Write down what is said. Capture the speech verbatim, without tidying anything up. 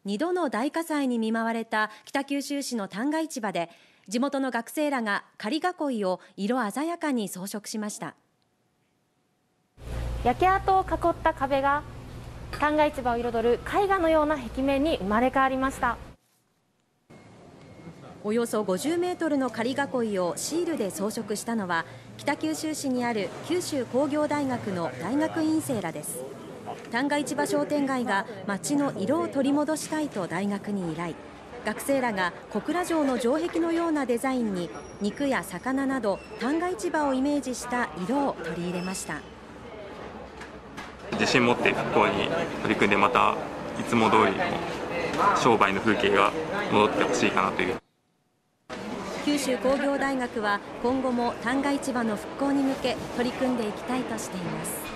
にどの大火災に見舞われた北九州市の旦過市場で、地元の学生らが仮囲いを色鮮やかに装飾しました。 焼け跡を囲った壁が旦過市場を彩る絵画のような壁面に生まれ変わりました。 およそごじゅうメートルの仮囲いをシールで装飾したのは、北九州市にある九州工業大学の大学院生らです。旦過市場商店街が街の色を取り戻したいと大学に依頼。学生らが小倉城の城壁のようなデザインに肉や魚など旦過市場をイメージした色を取り入れました。 自信持って復興に取り組んで、またいつも通りの商売の風景が戻ってほしいかなという。 九州工業大学は今後も旦過市場の復興に向け取り組んでいきたいとしています。